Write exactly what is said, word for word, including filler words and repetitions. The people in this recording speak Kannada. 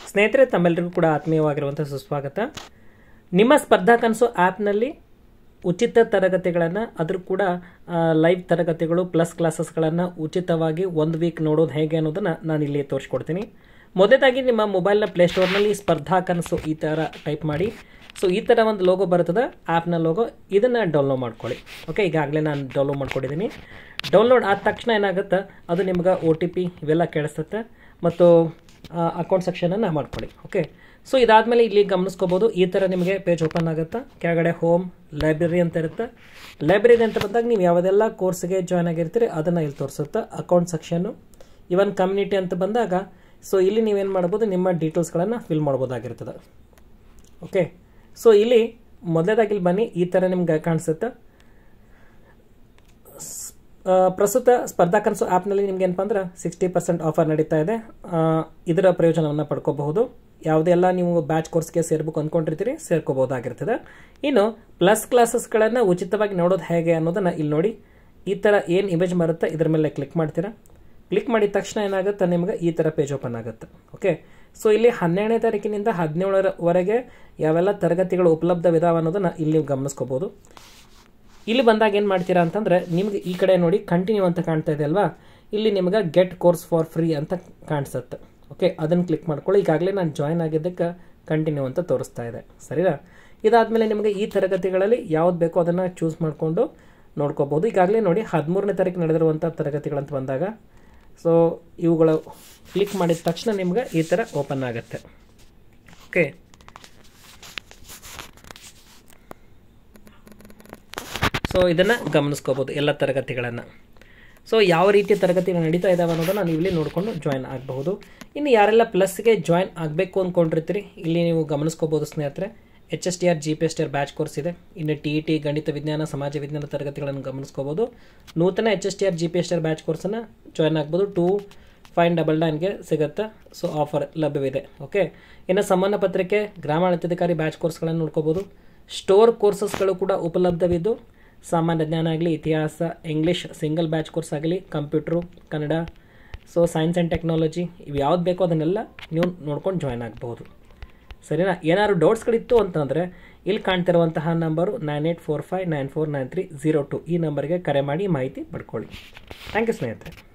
ಸ್ನೇಹಿತರೆ, ತಮ್ಮೆಲ್ಲರಿಗೂ ಕೂಡ ಆತ್ಮೀಯವಾಗಿರುವಂಥ ಸುಸ್ವಾಗತ. ನಿಮ್ಮ ಸ್ಪರ್ಧಾ ಕನಸು ಆ್ಯಪ್ನಲ್ಲಿ ಉಚಿತ ತರಗತಿಗಳನ್ನು, ಅದ್ರ ಕೂಡ ಲೈವ್ ತರಗತಿಗಳು ಪ್ಲಸ್ ಕ್ಲಾಸಸ್ಗಳನ್ನು ಉಚಿತವಾಗಿ ಒಂದು ವೀಕ್ ನೋಡೋದು ಹೇಗೆ ಅನ್ನೋದನ್ನು ನಾನು ಇಲ್ಲಿ ತೋರಿಸ್ಕೊಡ್ತೀನಿ. ಮೊದಲಾಗಿ ನಿಮ್ಮ ಮೊಬೈಲ್ನ ಪ್ಲೇಸ್ಟೋರ್ನಲ್ಲಿ ಸ್ಪರ್ಧಾ ಕನಸು ಈ ಥರ ಟೈಪ್ ಮಾಡಿ. ಸೊ ಈ ಥರ ಒಂದು ಲೋಗೋ ಬರ್ತದೆ, ಆ್ಯಪ್ನ ಲೋಗೋ. ಇದನ್ನು ಡೌನ್ಲೋಡ್ ಮಾಡ್ಕೊಳ್ಳಿ. ಓಕೆ, ಈಗಾಗಲೇ ನಾನು ಡೌನ್ಲೋಡ್ ಮಾಡ್ಕೊಂಡಿದ್ದೀನಿ. ಡೌನ್ಲೋಡ್ ಆದ ತಕ್ಷಣ ಏನಾಗುತ್ತೆ, ಅದು ನಿಮ್ಗೆ ಒ ಟಿ ಪಿ ಇವೆಲ್ಲ ಕೇಳಿಸುತ್ತೆ ಮತ್ತು ಅಕೌಂಟ್ ಸೆಕ್ಷನನ್ನು ಮಾಡ್ಕೊಳ್ಳಿ. ಓಕೆ, ಸೊ ಇದಾದಮೇಲೆ ಇಲ್ಲಿ ಗಮನಿಸ್ಕೋಬೋದು, ಈ ಥರ ನಿಮಗೆ ಪೇಜ್ ಓಪನ್ ಆಗುತ್ತೆ. ಕೆಳಗಡೆ ಹೋಮ್ ಲೈಬ್ರರಿ ಅಂತ ಇರುತ್ತೆ. ಲೈಬ್ರರಿ ಅಂತ ಬಂದಾಗ ನೀವು ಯಾವುದೆಲ್ಲ ಕೋರ್ಸ್ಗೆ ಜಾಯ್ನ್ ಆಗಿರ್ತೀರಿ ಅದನ್ನು ಇಲ್ಲಿ ತೋರಿಸುತ್ತೆ. ಅಕೌಂಟ್ ಸೆಕ್ಷನ್ನು, ಇವನ್ ಕಮ್ಯುನಿಟಿ ಅಂತ ಬಂದಾಗ ಸೊ ಇಲ್ಲಿ ನೀವೇನು ಮಾಡ್ಬೋದು, ನಿಮ್ಮ ಡೀಟೇಲ್ಸ್ಗಳನ್ನು ಫಿಲ್ ಮಾಡ್ಬೋದಾಗಿರ್ತದೆ. ಓಕೆ, ಸೊ ಇಲ್ಲಿ ಮೊದಲೇದಾಗಿ ಇಲ್ಲಿ ಬನ್ನಿ, ಈ ಥರ ನಿಮ್ಗೆ ಕಾಣಿಸುತ್ತೆ. ಪ್ರಸ್ತುತ ಸ್ಪರ್ಧಾ ಕನಸು ಆ್ಯಪ್ನಲ್ಲಿ ನಿಮ್ಗೆ ಏನಪ್ಪ ಅಂದ್ರೆ ಸಿಕ್ಸ್ಟಿ ಪರ್ಸೆಂಟ್ ಆಫರ್ ನಡೀತಾ ಇದೆ. ಇದರ ಪ್ರಯೋಜನವನ್ನು ಪಡ್ಕೋಬಹುದು. ಯಾವುದೆಲ್ಲ ನೀವು ಬ್ಯಾಚ್ ಕೋರ್ಸ್ಗೆ ಸೇರ್ಬೇಕು ಅಂದ್ಕೊಂಡಿರ್ತೀರಿ ಸೇರ್ಕೋಬಹುದಾಗಿರ್ತದೆ. ಇನ್ನು ಪ್ಲಸ್ ಕ್ಲಾಸಸ್ಗಳನ್ನು ಉಚಿತವಾಗಿ ನೋಡೋದು ಹೇಗೆ ಅನ್ನೋದನ್ನು ಇಲ್ಲಿ ನೋಡಿ. ಈ ಥರ ಏನು ಇಮೇಜ್ ಬರುತ್ತೆ ಇದರ ಮೇಲೆ ಕ್ಲಿಕ್ ಮಾಡ್ತೀರಾ. ಕ್ಲಿಕ್ ಮಾಡಿದ ತಕ್ಷಣ ಏನಾಗುತ್ತೆ, ನಿಮ್ಗೆ ಈ ಥರ ಪೇಜ್ ಓಪನ್ ಆಗುತ್ತೆ. ಓಕೆ, ಸೊ ಇಲ್ಲಿ ಹನ್ನೆರಡನೇ ತಾರೀಕಿನಿಂದ ಹದಿನೇಳರವರೆಗೆ ಯಾವೆಲ್ಲ ತರಗತಿಗಳು ಉಪಲಬ್ಧವಿದಾವೆ ಅನ್ನೋದನ್ನು ಇಲ್ಲಿ ನೀವು ಗಮನಿಸ್ಕೋಬೋದು. ಇಲ್ಲಿ ಬಂದಾಗ ಏನು ಮಾಡ್ತೀರಾ ಅಂತಂದರೆ, ನಿಮ್ಗೆ ಈ ಕಡೆ ನೋಡಿ ಕಂಟಿನ್ಯೂ ಅಂತ ಕಾಣ್ತಾ ಇದೆ ಅಲ್ವಾ, ಇಲ್ಲಿ ನಿಮ್ಗೆ ಗೆಟ್ ಕೋರ್ಸ್ ಫಾರ್ ಫ್ರೀ ಅಂತ ಕಾಣಿಸುತ್ತೆ. ಓಕೆ, ಅದನ್ನು ಕ್ಲಿಕ್ ಮಾಡ್ಕೊಳ್ಳಿ. ಈಗಾಗಲೇ ನಾನು ಜಾಯ್ನ್ ಆಗಿದ್ದಕ್ಕೆ ಕಂಟಿನ್ಯೂ ಅಂತ ತೋರಿಸ್ತಾ ಇದೆ. ಸರಿನಾ? ಇದಾದಮೇಲೆ ನಿಮಗೆ ಈ ತರಗತಿಗಳಲ್ಲಿ ಯಾವ್ದು ಬೇಕೋ ಅದನ್ನು ಚೂಸ್ ಮಾಡಿಕೊಂಡು ನೋಡ್ಕೋಬೋದು. ಈಗಾಗಲೇ ನೋಡಿ ಹದಿಮೂರನೇ ತಾರೀಕು ನಡೆದಿರುವಂಥ ತರಗತಿಗಳಂತ ಬಂದಾಗ ಸೊ ಇವುಗಳು ಕ್ಲಿಕ್ ಮಾಡಿದ ತಕ್ಷಣ ನಿಮ್ಗೆ ಈ ಥರ ಓಪನ್ ಆಗುತ್ತೆ. ಓಕೆ, ಸೊ ಇದನ್ನು ಗಮನಿಸ್ಕೋಬೋದು ಎಲ್ಲ ತರಗತಿಗಳನ್ನು. ಸೊ ಯಾವ ರೀತಿಯ ತರಗತಿಗಳು ನಡೀತಾ ಇದ್ದಾವೆ ಅನ್ನೋದನ್ನು ನೀವು ಇಲ್ಲಿ ನೋಡಿಕೊಂಡು ಜಾಯ್ನ್ ಆಗಬಹುದು. ಇನ್ನು ಯಾರೆಲ್ಲ ಪ್ಲಸ್ಗೆ ಜಾಯ್ನ್ ಆಗಬೇಕು ಅಂದ್ಕೊಂಡಿರ್ತೀರಿ ಇಲ್ಲಿ ನೀವು ಗಮನಿಸ್ಕೋಬೋದು ಸ್ನೇಹಿತರೆ. H S T R G P S T R batch course ಇದೆ. ಇನ್ನು ಟಿ ಇ ಟಿ ಗಣಿತ ವಿಜ್ಞಾನ ಸಮಾಜ ವಿಜ್ಞಾನ ತರಗತಿಗಳನ್ನು ಗಮನಿಸ್ಕೋಬೋದು. ನೂತನ H S T R G P S T R batch ಕೋರ್ಸನ್ನು ಜಾಯ್ನ್ ಆಗ್ಬೋದು. ಟೂ ಫೈವ್ ಡಬಲ್ ನೈನ್ಗೆ ಸಿಗುತ್ತೆ. ಸೊ ಆಫರ್ ಲಭ್ಯವಿದೆ. ಓಕೆ, ಇನ್ನು ಸಂಬಂಧ ಪತ್ರಿಕೆ ಗ್ರಾಮಾಡಳಿತಾಧಿಕಾರಿ ಬ್ಯಾಚ್ ಕೋರ್ಸ್ಗಳನ್ನು ನೋಡ್ಕೋಬೋದು. ಸ್ಟೋರ್ ಕೋರ್ಸಸ್ಗಳು ಕೂಡ ಉಪಲಬ್ಧವಿದ್ದು ಸಾಮಾನ್ಯ ಜ್ಞಾನ ಆಗಲಿ, ಇತಿಹಾಸ, ಇಂಗ್ಲೀಷ್ ಸಿಂಗಲ್ ಬ್ಯಾಚ್ ಕೋರ್ಸ್ ಆಗಲಿ, computer, Kannada, so science and technology, ಇವು ಯಾವ್ದು ಬೇಕೋ ಅದನ್ನೆಲ್ಲ ನೀವು ನೋಡ್ಕೊಂಡು ಜಾಯ್ನ್ ಆಗಬಹುದು. ಸರಿನಾ? ಏನಾದ್ರು ಡೌಟ್ಸ್ಗಳಿತ್ತು ಅಂತಂದರೆ ಇಲ್ಲಿ ಕಾಣ್ತಿರುವಂತಹ number nine eight four five nine four nine three zero two ಈ ನಂಬರ್ಗೆ ಕರೆ ಮಾಡಿ ಮಾಹಿತಿ ಪಡ್ಕೊಳ್ಳಿ. ಥ್ಯಾಂಕ್ ಯು ಸ್ನೇಹಿತರೆ.